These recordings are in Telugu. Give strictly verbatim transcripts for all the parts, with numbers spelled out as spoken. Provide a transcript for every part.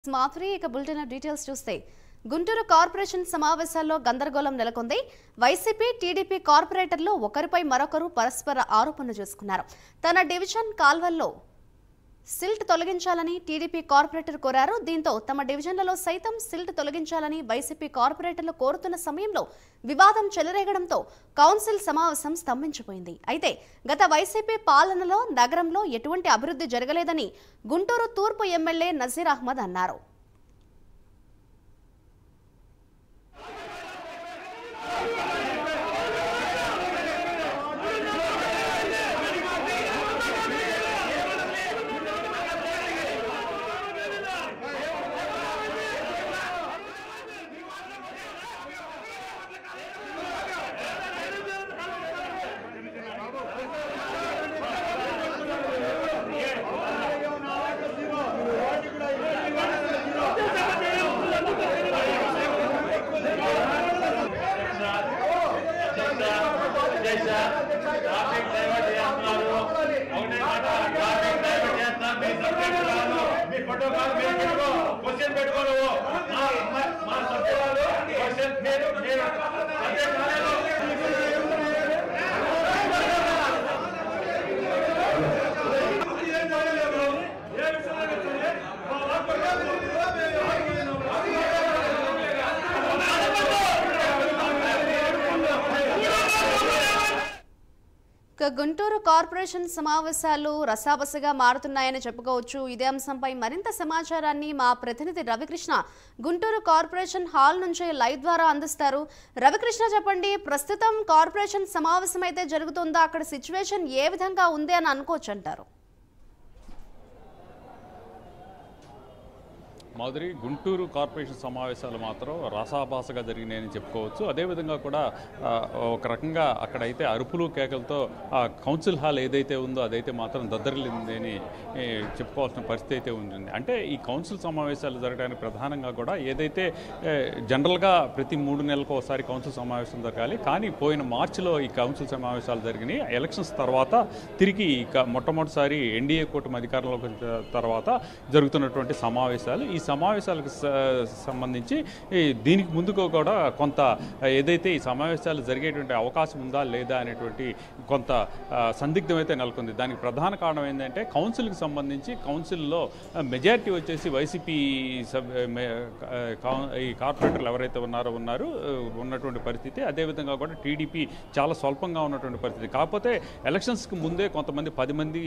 మాధురి ఇక బులెటిన్ డీటెయిల్స్ చూస్తే గుంటూరు కార్పొరేషన్ సమావేశాల్లో గందరగోళం నెలకొంది. వైసీపీ టీడీపీ కార్పొరేటర్లు ఒకరిపై మరొకరు పరస్పర ఆరోపణలు చేసుకున్నారు. తన డివిజన్ కాల్వల్లో సిల్ట్ తొలగించాలని టీడీపీ కార్పొరేటర్ కోరారు. దీంతో తమ డివిజన్లలో సైతం సిల్ట్ తొలగించాలని వైసీపీ కార్పొరేటర్లు కోరుతున్న సమయంలో వివాదం చెలరేగడంతో కౌన్సిల్ సమావేశం స్తంభించిపోయింది. అయితే గత వైసీపీ పాలనలో నగరంలో ఎటువంటి అభివృద్ధి జరగలేదని గుంటూరు తూర్పు ఎమ్మెల్యే నజీర్ అహ్మద్ అన్నారు. గుంటూరు కార్పొరేషన్ సమావేశాలు రసాబసగా మారుతున్నాయని చెప్పుకోవచ్చు. ఇదే అంశంపై మరింత సమాచారాన్ని మా ప్రతినిధి రవికృష్ణ గుంటూరు కార్పొరేషన్ హాల్ నుంచి లైవ్ ద్వారా అందిస్తారు. రవికృష్ణ, చెప్పండి, ప్రస్తుతం కార్పొరేషన్ సమావేశం అయితే జరుగుతుందా? అక్కడ సిచ్యువేషన్ ఏ విధంగా ఉంది అని అనుకోవచ్చు అంటారు? మాధురి, గుంటూరు కార్పొరేషన్ సమావేశాలు మాత్రం రసాభాసగా జరిగినాయని చెప్పుకోవచ్చు. అదేవిధంగా కూడా ఒక రకంగా అక్కడైతే అరుపులు కేకలతో ఆ కౌన్సిల్ హాల్ ఏదైతే ఉందో అదైతే మాత్రం దద్దరిల్లింది అని చెప్పుకోవాల్సిన పరిస్థితి అయితే ఉంటుంది. అంటే ఈ కౌన్సిల్ సమావేశాలు జరగడానికి ప్రధానంగా కూడా ఏదైతే జనరల్గా ప్రతి మూడు నెలలకు ఒకసారి కౌన్సిల్ సమావేశం జరగాలి, కానీ పోయిన మార్చిలో ఈ కౌన్సిల్ సమావేశాలు జరిగినాయి. ఎలక్షన్స్ తర్వాత తిరిగి మొట్టమొదటిసారి ఎన్డీఏ కూటమి అధికారంలోకి వచ్చిన తర్వాత జరుగుతున్నటువంటి సమావేశాలు. ఈ సమావేశాలకు సంబంధించి దీనికి ముందుకు కూడా కొంత ఏదైతే ఈ సమావేశాలు జరిగేటువంటి అవకాశం ఉందా లేదా అనేటువంటి కొంత సందిగ్ధం అయితే నెలకొంది. దానికి ప్రధాన కారణం ఏంటంటే కౌన్సిల్కి సంబంధించి కౌన్సిల్లో మెజారిటీ వచ్చేసి వైసీపీ ఈ కార్పొరేటర్లు ఎవరైతే ఉన్నారో ఉన్నారు ఉన్నటువంటి పరిస్థితి. అదేవిధంగా కూడా టీడీపీ చాలా స్వల్పంగా ఉన్నటువంటి పరిస్థితి. కాకపోతే ఎలక్షన్స్కి ముందే కొంతమంది పది మంది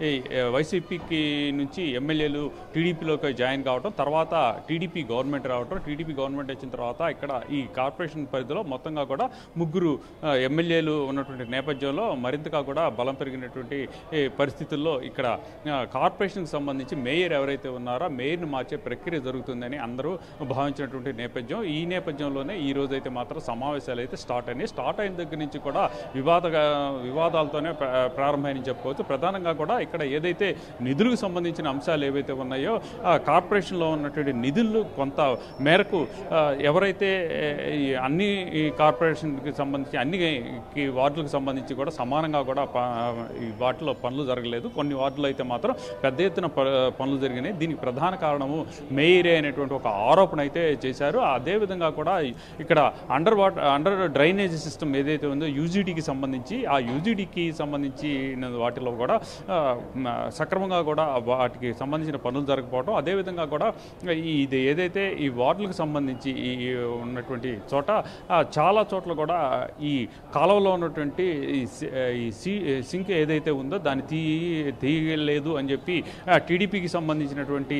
వైసీపీకి నుంచి ఎమ్మెల్యేలు టీడీపీలోకి జాయిన్ కావడం, తర్వాత టీడీపీ గవర్నమెంట్ రావటం, టీడీపీ గవర్నమెంట్ వచ్చిన తర్వాత ఇక్కడ ఈ కార్పొరేషన్ పరిధిలో మొత్తంగా కూడా ముగ్గురు ఎమ్మెల్యేలు ఉన్నటువంటి నేపథ్యంలో మరింతగా కూడా బలం పెరిగినటువంటి పరిస్థితుల్లో ఇక్కడ కార్పొరేషన్కి సంబంధించి మేయర్ ఎవరైతే ఉన్నారో మేయర్ని మార్చే ప్రక్రియ జరుగుతుందని అందరూ భావించినటువంటి నేపథ్యం. ఈ నేపథ్యంలోనే ఈ రోజు అయితే మాత్రం సమావేశాలు అయితే స్టార్ట్ అయినాయి. స్టార్ట్ అయిన దగ్గర నుంచి కూడా వివాద వివాదాలతోనే ప్రారంభమని చెప్పుకోవచ్చు. ప్రధానంగా కూడా ఇక్కడ ఏదైతే నిధులకు సంబంధించిన అంశాలు ఏవైతే ఉన్నాయో కార్పొరేషన్లో ఉన్నటువంటి నిధులు కొంత మేరకు ఎవరైతే అన్ని కార్పొరేషన్కి సంబంధించి అన్ని వార్డులకు సంబంధించి కూడా సమానంగా కూడా ఈ వాటిలో పనులు జరగలేదు. కొన్ని వార్డులు అయితే మాత్రం పెద్ద ఎత్తున పనులు జరిగినాయి. దీనికి ప్రధాన కారణము మేయరే అనేటువంటి ఒక ఆరోపణ అయితే చేశారు. అదేవిధంగా కూడా ఇక్కడ under water under drainage system ఏదైతే ఉందో యూజీడీకి సంబంధించి ఆ యూజీడీకి సంబంధించి వాటిలో కూడా సక్రమంగా కూడా వాటికి సంబంధించిన పనులు జరగకపోవడం, అదేవిధంగా కూడా ఇది ఏదైతే ఈ వార్డులకు సంబంధించి ఈ ఉన్నటువంటి చోట చాలా చోట్ల కూడా ఈ కాలువలో ఉన్నటువంటి ఈ సింక్ ఏదైతే ఉందో దాన్ని తీ తీయలేదు అని చెప్పి టీడీపీకి సంబంధించినటువంటి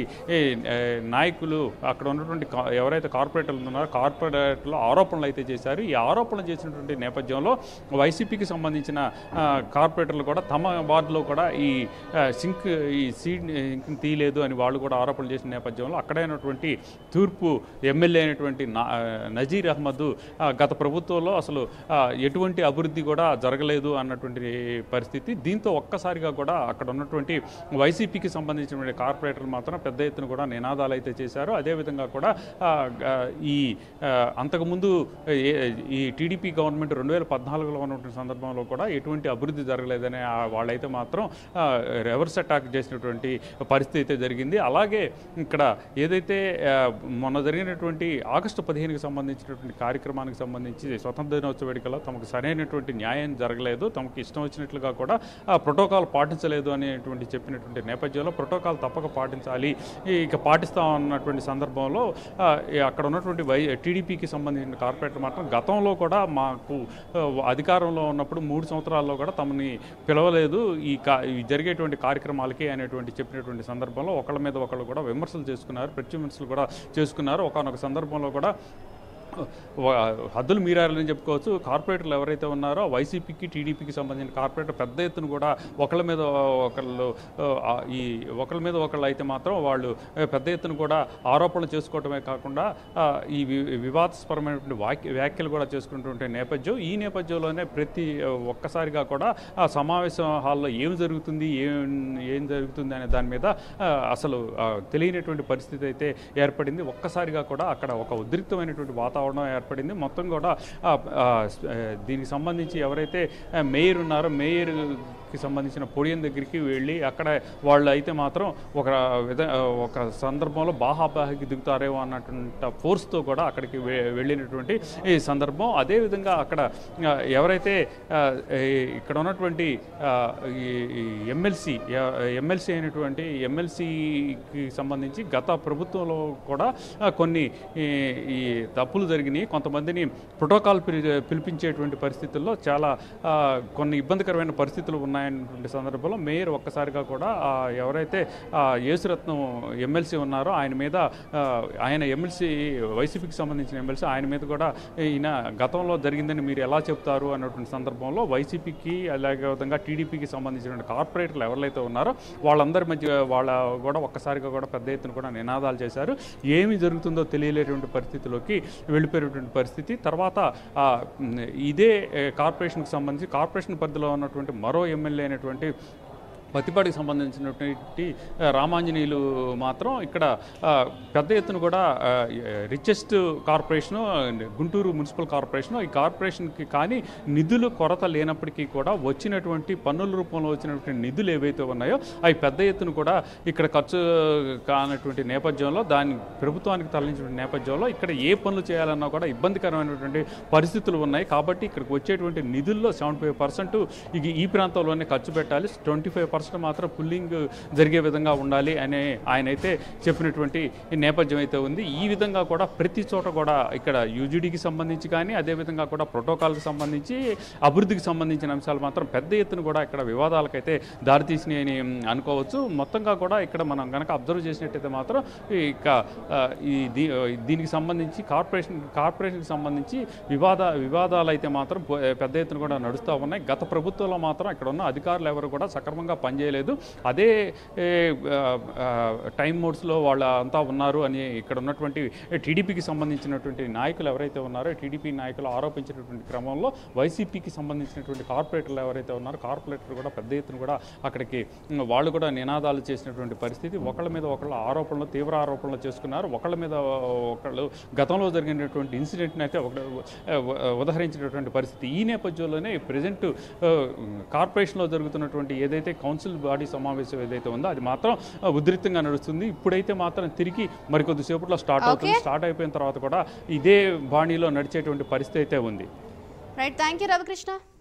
నాయకులు అక్కడ ఉన్నటువంటి ఎవరైతే కార్పొరేటర్లు ఉన్నారో కార్పొరేటర్లు ఆరోపణలు అయితే చేశారు. ఈ ఆరోపణలు చేసినటువంటి నేపథ్యంలో వైసీపీకి సంబంధించిన కార్పొరేటర్లు కూడా తమ వార్డులో కూడా ఈ సింక్ ఈ సీడ్ తీయలేదు అని వాళ్ళు కూడా ఆరోపణలు చేసిన నేపథ్యంలో అక్కడైనటువంటి తూర్పు ఎమ్మెల్యే అయినటువంటి నజీర్ అహ్మద్ గత ప్రభుత్వంలో అసలు ఎటువంటి అభివృద్ధి కూడా జరగలేదు అన్నటువంటి పరిస్థితి. దీంతో ఒక్కసారిగా కూడా అక్కడ ఉన్నటువంటి వైసీపీకి సంబంధించినటువంటి కార్పొరేటర్లు మాత్రం పెద్ద ఎత్తున కూడా నినాదాలు అయితే చేశారు. అదేవిధంగా కూడా ఈ అంతకుముందు ఈ టీడీపీ గవర్నమెంట్ రెండు వేల పద్నాలుగులో ఉన్నటువంటి సందర్భంలో కూడా ఎటువంటి అభివృద్ధి జరగలేదని వాళ్ళైతే మాత్రం రివర్స్ అటాక్ చేసినటువంటి పరిస్థితి అయితే జరిగింది. అలాగే ఇక్కడ ఏదైతే మొన్న జరిగినటువంటి ఆగస్టు పదిహేనుకి సంబంధించినటువంటి కార్యక్రమానికి సంబంధించి స్వతంత్ర దినోత్సవ వేడుకలో తమకు సరైనటువంటి న్యాయం జరగలేదు, తమకు ఇష్టం వచ్చినట్లుగా కూడా ప్రోటోకాల్ పాటించలేదు అనేటువంటి చెప్పినటువంటి నేపథ్యంలో ప్రోటోకాల్ తప్పక పాటించాలి, ఇక పాటిస్తాం అన్నటువంటి సందర్భంలో అక్కడ ఉన్నటువంటి వై టీడీపీకి సంబంధించిన కార్పొరేటర్ మాత్రం గతంలో కూడా మాకు అధికారంలో ఉన్నప్పుడు మూడు సంవత్సరాల్లో కూడా తమని పిలవలేదు ఈ కా జరిగేటువంటి కార్యక్రమాలకి అనేటువంటి చెప్పినటువంటి సందర్భంలో ఒకళ్ళ మీద ఒకళ్ళు కూడా విమర్శలు చేసుకున్నారు, ప్రత్యుమర్శలు కూడా చేసుకున్నారు. ఒకనొక సందర్భంలో కూడా హద్దులు మీరారని చెప్పుకోవచ్చు. కార్పొరేటర్లు ఎవరైతే ఉన్నారో వైసీపీకి టీడీపీకి సంబంధించిన కార్పొరేటర్ పెద్ద ఎత్తున కూడా ఒకళ్ళ మీద ఒకళ్ళు ఈ ఒకళ్ళ మీద ఒకళ్ళు అయితే మాత్రం వాళ్ళు పెద్ద ఎత్తున కూడా ఆరోపణలు చేసుకోవటమే కాకుండా ఈ వివాదాస్పరమైనటువంటి వాక్య వ్యాఖ్యలు కూడా చేసుకుంటుంటే నేపథ్యం ఈ నేపథ్యంలోనే ప్రతి ఒక్కసారిగా కూడా ఆ సమావేశం హాల్లో ఏం జరుగుతుంది ఏం ఏం జరుగుతుంది అనే దాని మీద అసలు తెలియనటువంటి పరిస్థితి అయితే ఏర్పడింది. ఒక్కసారిగా కూడా అక్కడ ఒక ఉద్రిక్తమైనటువంటి వాతావరణం ఏర్పడింది. మొత్తం కూడా దీనికి సంబంధించి ఎవరైతే మేయర్ ఉన్నారో మేయర్కి సంబంధించిన పొడియం దగ్గరికి వెళ్ళి అక్కడ వాళ్ళు అయితే మాత్రం ఒక విధ ఒక సందర్భంలో బాహాబాహికి దిగుతారేమో అన్నటువంటి ఫోర్స్తో కూడా అక్కడికి వెళ్ళినటువంటి ఈ సందర్భం. అదేవిధంగా అక్కడ ఎవరైతే ఇక్కడ ఉన్నటువంటి ఎమ్మెల్సీ ఎమ్మెల్సీ అయినటువంటి ఎమ్మెల్సీకి సంబంధించి గత ప్రభుత్వంలో కూడా కొన్ని ఈ తప్పులు జరిగినాయి, కొంతమందిని ప్రోటోకాల్ పిలిపించేటువంటి పరిస్థితుల్లో చాలా కొన్ని ఇబ్బందికరమైన పరిస్థితులు ఉన్నాయన్నటువంటి సందర్భంలో మేయర్ ఒక్కసారిగా కూడా ఎవరైతే యేసురత్నం ఎమ్మెల్సీ ఉన్నారో ఆయన మీద ఆయన ఎమ్మెల్సీ వైసీపీకి సంబంధించిన ఎమ్మెల్సీ ఆయన మీద కూడా ఈయన గతంలో జరిగిందని మీరు ఎలా చెప్తారు అన్నటువంటి సందర్భంలో వైసీపీకి అలాగే విధంగా టీడీపీకి సంబంధించిన కార్పొరేటర్లు ఎవరైతే ఉన్నారో వాళ్ళందరి మధ్య వాళ్ళ కూడా ఒక్కసారిగా కూడా పెద్ద ఎత్తున కూడా నినాదాలు చేశారు. ఏమి జరుగుతుందో తెలియలేటువంటి పరిస్థితిలోకి వెళ్ళిపోయేటువంటి పరిస్థితి. తర్వాత ఇదే కార్పొరేషన్కి సంబంధించి కార్పొరేషన్ పరిధిలో ఉన్నటువంటి మరో ఎమ్మెల్యే అయినటువంటి పత్తిపాటికి సంబంధించినటువంటి రామాంజనేయులు మాత్రం ఇక్కడ పెద్ద ఎత్తున కూడా richest corporation Guntur municipal corporation ఈ కార్పొరేషన్కి కానీ నిధులు కొరత లేనప్పటికీ కూడా వచ్చినటువంటి పన్నుల రూపంలో వచ్చినటువంటి నిధులు ఏవైతే ఉన్నాయో అవి పెద్ద ఎత్తున కూడా ఇక్కడ ఖర్చు కానటువంటి నేపథ్యంలో దాన్ని ప్రభుత్వానికి తరలించిన నేపథ్యంలో ఇక్కడ ఏ పనులు చేయాలన్నా కూడా ఇబ్బందికరమైనటువంటి పరిస్థితులు ఉన్నాయి. కాబట్టి ఇక్కడికి వచ్చేటువంటి నిధుల్లో సెవెంటీ ఫైవ్ పర్సెంట్ ఇది ఈ ప్రాంతంలోనే ఖర్చు పెట్టాలి, ట్వంటీ ఫైవ్ పర్సెంట్ మాత్రం పుల్లింగ్ జరిగే విధంగా ఉండాలి అనే ఆయన అయితే చెప్పినటువంటి నేపథ్యం అయితే ఉంది. ఈ విధంగా కూడా ప్రతి చోట కూడా ఇక్కడ యూజీడీకి సంబంధించి కానీ అదేవిధంగా కూడా ప్రోటోకాల్కి సంబంధించి అభివృద్ధికి సంబంధించిన అంశాలు మాత్రం పెద్ద ఎత్తున కూడా ఇక్కడ వివాదాలకైతే దారితీసినాయని అనుకోవచ్చు. మొత్తంగా కూడా ఇక్కడ మనం కనుక అబ్జర్వ్ చేసినట్టయితే మాత్రం ఇక ఈ దీనికి సంబంధించి కార్పొరేషన్ కార్పొరేషన్కి సంబంధించి వివాద వివాదాలు అయితే మాత్రం పెద్ద ఎత్తున కూడా నడుస్తూ ఉన్నాయి. గత ప్రభుత్వంలో మాత్రం ఇక్కడ ఉన్న అధికారులు ఎవరు కూడా సక్రమంగా పనిచేయలేదు, అదే టైం మోడ్స్లో వాళ్ళ అంతా ఉన్నారు అని ఇక్కడ ఉన్నటువంటి టీడీపీకి సంబంధించినటువంటి నాయకులు ఎవరైతే ఉన్నారో టీడీపీ నాయకులు ఆరోపించినటువంటి క్రమంలో వైసీపీకి సంబంధించినటువంటి కార్పొరేటర్లు ఎవరైతే ఉన్నారో కార్పొరేటర్ కూడా పెద్ద ఎత్తున కూడా అక్కడికి వాళ్ళు కూడా నినాదాలు చేసినటువంటి పరిస్థితి. ఒకళ్ళ మీద ఒకళ్ళ ఆరోపణలు తీవ్ర ఆరోపణలు చేసుకున్నారు. ఒకళ్ళ మీద ఒకళ్ళు గతంలో జరిగినటువంటి ఇన్సిడెంట్ని అయితే ఒక ఉదహరించినటువంటి పరిస్థితి. ఈ నేపథ్యంలోనే ప్రజెంట్ కార్పొరేషన్లో జరుగుతున్నటువంటి ఏదైతే కౌన్సిల్ బాడీ సమావేశం ఏదైతే ఉందో అది మాత్రం ఉధృతంగా నడుస్తుంది. ఇప్పుడైతే మాత్రం తిరిగి మరికొద్దిసేపట్లో స్టార్ట్ అవుతుంది. స్టార్ట్ అయిపోయిన తర్వాత కూడా ఇదే బాణీలో నడిచేటువంటి పరిస్థితి అయితే ఉంది. Right, thank you Ravikrishna.